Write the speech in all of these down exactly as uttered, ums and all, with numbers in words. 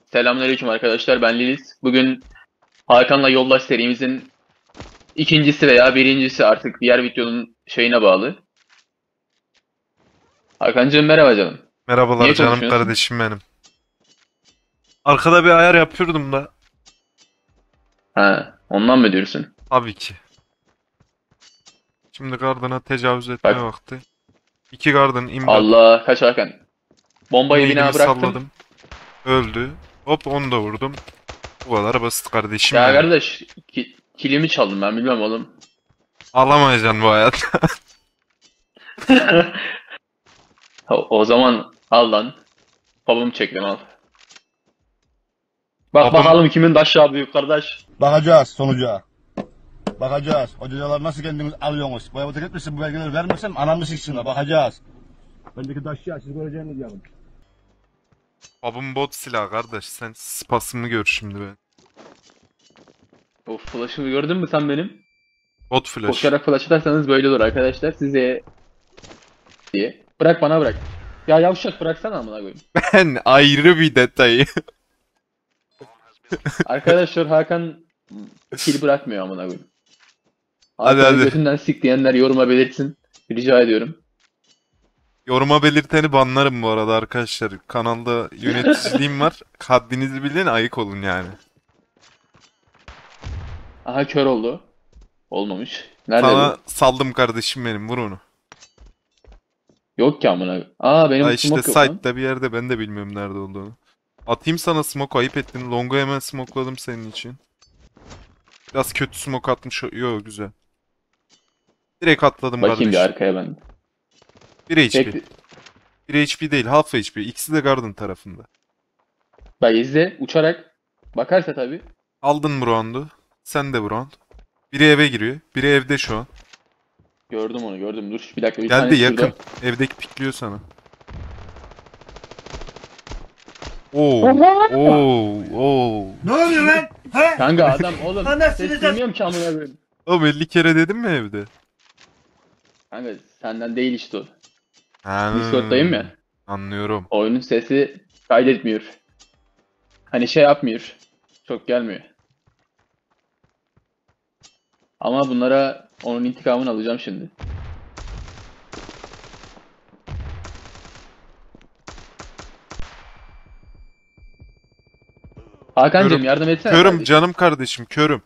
Selamünaleyküm arkadaşlar, ben Lilis. Bugün Hakan'la Yoldaş serimizin ikincisi veya birincisi, artık diğer videonun şeyine bağlı. Hakan'cığım merhaba canım. Merhabalar Niye canım konuşmuyorsun? kardeşim benim. Arkada bir ayar yapıyordum da. Ha, ondan mı diyorsun? Tabii ki. Şimdi gardına tecavüz etme Bak, vakti. İki gardın imdat. Allah kaç Hakan. Bombayı Neydimi bina bıraktım. salladım. Öldü. Hop onu da vurdum. Bu kadar basit kardeşim Ya benim. kardeş, ki, kilimi çaldım ben, bilmem oğlum. Alamayacaksın bu hayat. o, o zaman al lan. Pabumu çektim, al. Bak Babam bakalım kimin taşağı büyük kardeş. Bakacağız sonuca. Bakacağız. O cezaları nasıl kendiniz alıyorsunuz? Bu tek etmesin, bu belgeleri vermesem anamı siksinler. Bakacağız. Bendeki taşya siz göreceğiniz yavrum. babam bot silah kardeş. Sen spasımı gör şimdi be. Of, flash'ımı gördün mü sen benim? Bot flash. Koşarak flash atarsanız böyle olur arkadaşlar. Size diye. Bırak, bana bırak. Ya yavşak, bıraksana amına koyayım. Ben ayrı bir detayı. Arkadaşlar, Hakan kill bırakmıyor amına koyayım. Hadi Hakan'ı hadi. götünden sik diyenler yoruma belirtsin. Rica ediyorum. Yoruma belirteni banlarım bu arada arkadaşlar. Kanalda yöneticiliğim var. Haddinizi bilin, ayık olun yani. Aha, kör oldu. Olmamış. Nerede Sana bu? saldım kardeşim benim, vur onu. Yok ki amına koyayım. Aa, Ha benim işte smoke yok lan. site'da bir yerde, ben de bilmiyorum nerede olduğunu. Atayım sana smoke, ayıp ettin. Long'u hemen smokeladım senin için. Biraz kötü smoke atmış. Yo güzel. Direkt atladım Bakayım bir kardeşim. arkaya ben. bir H P. Bekle. bir H P değil, half H P. İkisi de Garden tarafında. Bak izle. Uçarak. Bakarsa tabii. Aldın bu round'u. Sen de bu round. Biri eve giriyor. Biri evde şu an. Gördüm onu, gördüm. Dur bir dakika, bir Geldi tane yakın. şurada. Evdeki pikliyor sana. Oo. Oha! Oo. Oo. Ne oluyor lan? He? Kanka adam oğlum. Anasını Ses da- duymuyorum ki amına koyayım. Oğlum elli kere dedim mi evde? Kanka senden değil işte o. Ha, Discord'dayım ya. anlıyorum. Oyunun sesi kaydetmiyor. Hani şey yapmıyor. Çok gelmiyor. Ama bunlara onun intikamını alacağım şimdi. Hakan'cığım Körüm. yardım etsene Körüm kardeşim. canım kardeşim, körüm.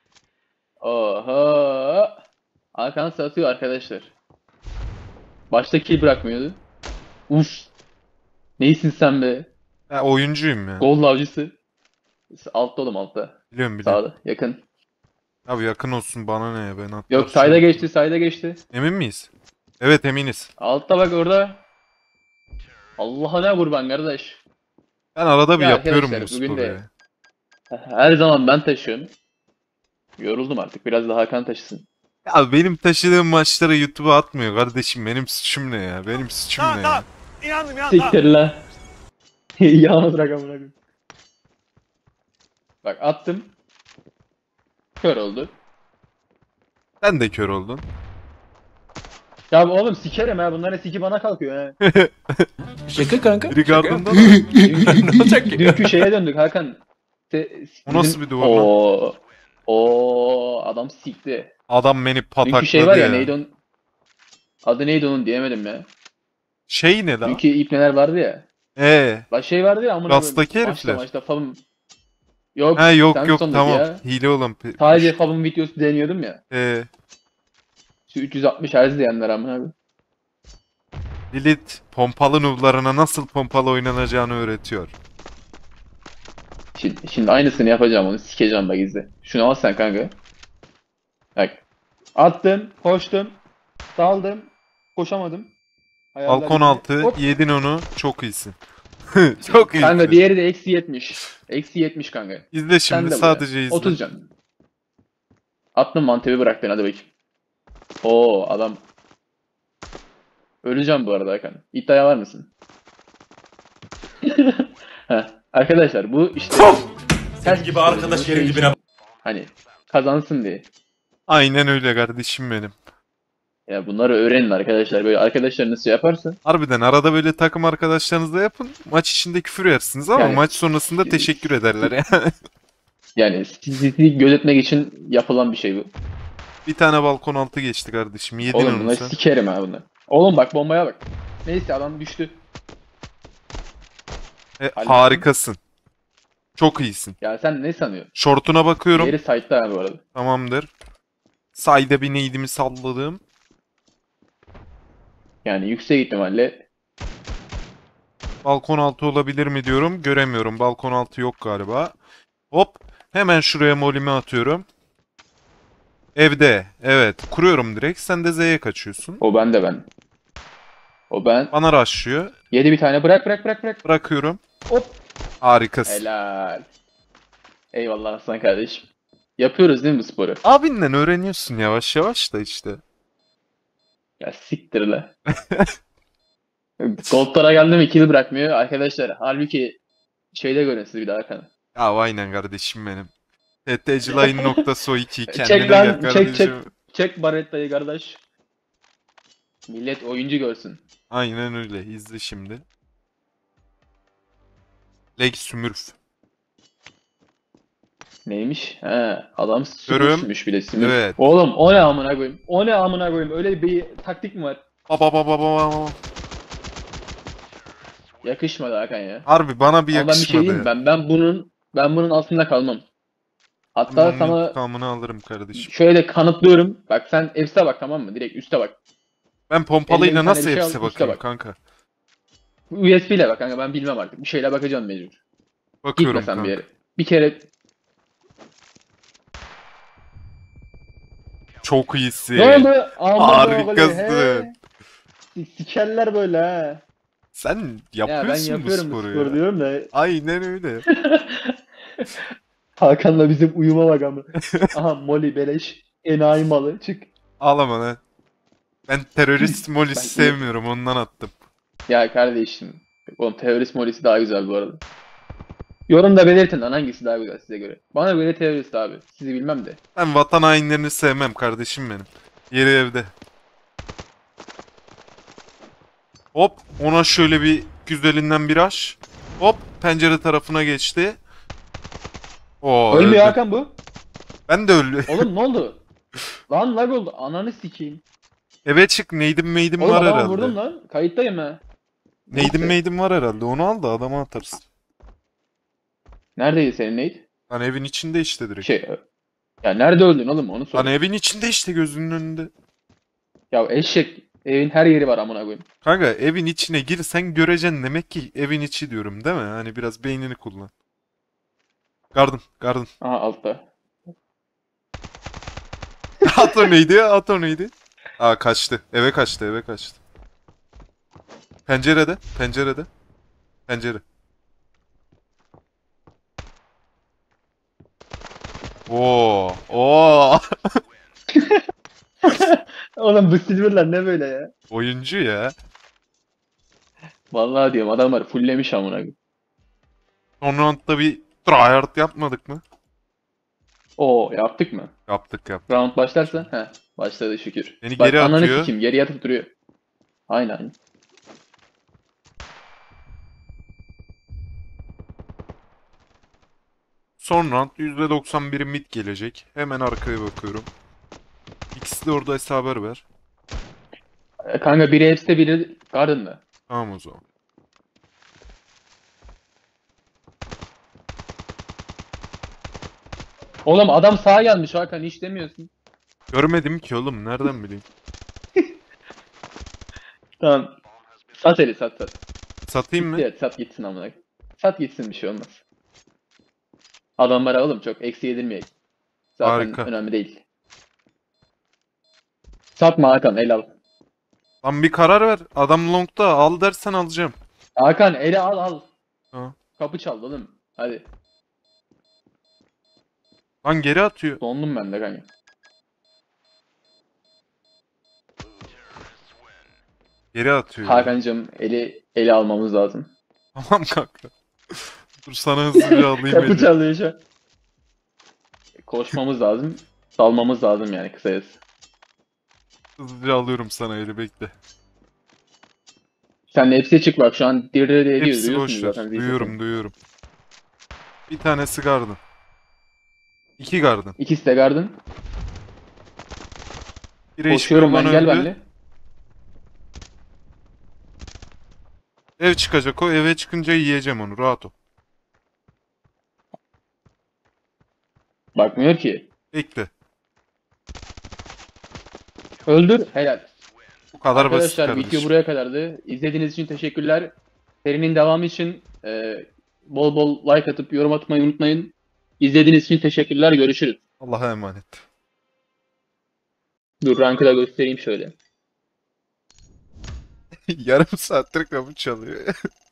Oho. Hakan satıyor arkadaşlar. Başta kill bırakmıyordu. Uf. Neysin sen be? Ha, oyuncuyum ya. Gol avcısı. Altta oğlum, altta. Biliyorum biliyorum. Sağda yakın. Abi yakın olsun, bana ne ya, ben atlar Yok, sayda şey- geçti, sayda geçti. Emin miyiz? Evet eminiz. Altta bak orada. Allah'a ne kurban kardeş. Ben arada bir Ya yapıyorum bu arkadaşlar, bugün sporu de ya. her zaman ben taşıyorum. Yoruldum artık. Biraz da Hakan taşısın. Ya benim taşıdığım maçları YouTube'a atmıyor kardeşim. Benim suçum ne ya? Benim suçum ne ya? İnandım inandım. Siktir la. Yalnız bırak amına koyayım. Bak attım. Kör oldu. Sen de kör oldun. Ya oğlum sikerim ha. Bunların siki bana kalkıyor ha. Şaka kanka. Biri gardında da. Ne olacak ki? Dünkü şeye döndük Hakan. Se- O nasıl bizim- bir duvar lan? Oo. Oo, adam sikti. Adam beni Dünkü patakladı şey var ya, ya. neydi onun? Adı neydi onun, diyemedim ya. Şey ne lan? Dünkü ipneler vardı ya. Ee, Bak şey vardı ya amına Gastaki koyayım. herifler. Maçta maçta falan. Yok. ha yok sen yok sondaki tamam. ya. Hile olan. pe- Sadece Fab'ın videosu deniyordum ya. Ee, Şu üç yüz altmış Hz diyenler amına koyayım. Lilith pompalı noob'larına nasıl pompalı oynanacağını öğretiyor. Şimdi, şimdi aynısını yapacağım, onu sikeceğim, bak izle. Şunu al sen kanka. Bak. Attım, koştum, daldım, koşamadım. Hayaller Balkon gitti. altı, Hop. yedin onu, çok iyisin. Çok iyisin. Kanka diğeri de eksi yetmiş. Eksi yetmiş kanka. İzle Sen şimdi, de sadece buraya. izle. otuz can. Attım, mantevi bırak beni, hadi bakayım. Oo adam. Öleceğim bu arada Hakan. İddiaya var mısın? Heh. Arkadaşlar bu işte Senin gibi arkadaş yerin dibine. hani kazansın diye. Aynen öyle kardeşim benim. Ya bunları öğrenin arkadaşlar. Böyle arkadaşlar nasıl yaparsa. Harbiden arada böyle takım arkadaşlarınızla yapın. Maç içinde küfür yersiniz ama Yani maç sonrasında teşekkür ederler yani. yani sizi gözetmek için yapılan bir şey bu. Bir tane balkon altı geçti kardeşim. Yedin Oğlum onu bunları sen. sikerim ha bunları. Oğlum bak bombaya bak. Neyse adam düştü. E, Hallettim. harikasın. Çok iyisin. Ya sen ne sanıyorsun? Şortuna bakıyorum. Diğeri site'da ha bu arada. Tamamdır. Sayda bir neydimi salladım. Yani yüksek ihtimalle Balkon altı olabilir mi diyorum. Göremiyorum. Balkon altı yok galiba. Hop. Hemen şuraya molimi atıyorum. Evde. Evet. Kuruyorum direkt. Sen de Z'ye kaçıyorsun. o ben de ben. O ben. Bana rushlıyor. Yedi bir tane bırak bırak bırak bırak. Bırakıyorum. Hop. Harikasın. Helal. Eyvallah aslan kardeşim. Yapıyoruz değil mi bu sporu? Abinden öğreniyorsun yavaş yavaş da işte. Ya siktir la. Gold'lara geldim mi kill bırakmıyor. Arkadaşlar halbuki şeyde görün siz bir daha Hakan'ı. Ya aynen kardeşim benim. ttcline nokta so iki kendine Çek gel lan çek kardeşim. çek. Çek Baretta'yı kardeş. Millet oyuncu görsün. Aynen öyle. İzle şimdi. Leg Smurf. Neymiş? He, adam Görüyorum. sürmüş bile sinir. Evet. Oğlum o ne amına koyayım? O ne amına koyayım? Öyle bir taktik mi var? Baba baba baba. Yakışmadı Hakan ya. Harbi bana bir Ama ben bir şey yakışmadı. diyeyim mi? ben ben bunun ben bunun altında kalmam. Hatta Bunun sana intikamını alırım kardeşim. şöyle de kanıtlıyorum. Bak sen F'e bak tamam mı? Direkt üste bak. Ben Eline pompalıyla bir tane nasıl bir şey al, hepsi üste bakayım bak. kanka? U S B ile bak kanka ben bilmem artık. Bir şeyle bakacağım mecbur. Gitme Bakıyorum sen bir kanka. yere. Bir kere Çok iyisin. ne oldu? Amına Harikasın. koyayım, he. Sikerler böyle ha. Sen Ya ben yapıyorsun bu yapıyorum bu sporu sporu ya. diyorum da. Aynen öyle. Hakan'la bizim uyuma bak ama. Aha Molly beleş. Enayi malı çık. Ağlama lan. Ben terörist molisi Ben- sevmiyorum ondan attım. Ya kardeşim. Oğlum terörist molisi daha güzel bu arada. Yorumda belirtin lan hangisi daha güzel size göre. Bana göre terörist abi. Sizi bilmem de. Ben vatan hainlerini sevmem kardeşim benim. Yeri evde. Hop ona şöyle bir güzelinden bir aş. Hop pencere tarafına geçti. Oo, Ölmüyor öldü. Hakan bu. Ben de öldü. Oğlum ne oldu? Lan lag oldu. Ananı sikeyim. Eve çık neydim meydim Oğlum var adama herhalde. vurdum lan. Kayıttayım ha. Neydim Neyse. meydim var herhalde. Onu al da adama atarsın. Neredeydi senin neydi? Lan evin içinde işte direkt. Şey. Ya nerede öldün oğlum onu sor. Lan evin içinde işte gözünün önünde. Ya eşek. Evin her yeri var amına koyayım. Kanka evin içine gir sen göreceksin demek ki evin içi diyorum değil mi? Hani biraz beynini kullan. Garden, garden. Aha altta. At o neydi ya? At o neydi? Aa kaçtı. Eve kaçtı, eve kaçtı. Pencerede, pencerede. Pencere. Oo, oo. Oğlum bu silverler ne böyle ya? Oyuncu ya. Vallahi diyorum adamlar fulllemiş amına koyayım. Son roundda bir tryhard yapmadık mı? Oo yaptık mı? Yaptık yaptık. Round başlarsa? He. Başladı şükür. Beni Bak geri ananı atıyor. sikeyim geri yatıp duruyor. Aynen aynen. Son round yüzde doksan biri mid gelecek. Hemen arkaya bakıyorum. İkisi de oradaysa haber ver. E, Kanka biri hepsi biri Garden'da. Tamam o zaman. Oğlum adam sağa gelmiş Hakan hiç demiyorsun. Görmedim ki oğlum. Nereden bileyim? Tamam. Sat eli sat sat. Satayım mı? Evet sat gitsin amına. koyayım. Sat gitsin bir şey olmaz. Adamlara oğlum çok eksi yedirmeyek. Zaten Harika. önemli değil. Satma Hakan el al. Lan bir karar ver. Adam long'da al dersen alacağım. Hakan eli al al. Ha. Kapı çaldı oğlum. Hadi. Lan geri atıyor. Dondum ben de kanka. Geri atıyor. ya. Hakan'cığım eli eli almamız lazım. Tamam kanka. Dur sana hızlıca alayım Kapı eli. çalıyor şu an. Koşmamız lazım. Salmamız lazım yani kısacası. Hızlıca alıyorum sana eli bekle. Sen de hepsi çık bak şu an dirre de ediyor. Hepsi Duyuyorsunuz boş ver. zaten. Duyuyorum duyuyorum. Bir tanesi garden. İki garden. İkisi de garden. Biri H P Koşuyorum ben, olan gel öldü. benimle. Ev çıkacak o. Eve çıkınca yiyeceğim onu. Rahat ol. Bakmıyor ki. Bekle. Öldür. Helal. Bu kadar basit Arkadaşlar video kardeşim. buraya kadardı. İzlediğiniz için teşekkürler. Serinin devamı için e, bol bol like atıp yorum atmayı unutmayın. İzlediğiniz için teşekkürler. Görüşürüz. Allah'a emanet. Dur rankı da göstereyim şöyle. Yarım saattir kapı çalıyor.